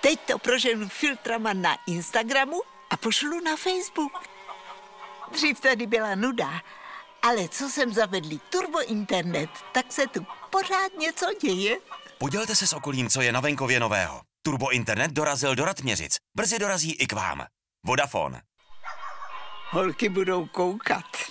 Teď to proženu filtrama na Instagramu a pošlu na Facebook. Dřív tady byla nuda, ale co jsem zavedli turbo internet, tak se tu pořád něco děje. Podělte se s okolím, co je na venkově nového. Turbo internet dorazil do Ratměřic. Brzy dorazí i k vám. Vodafone. Holky budou koukat.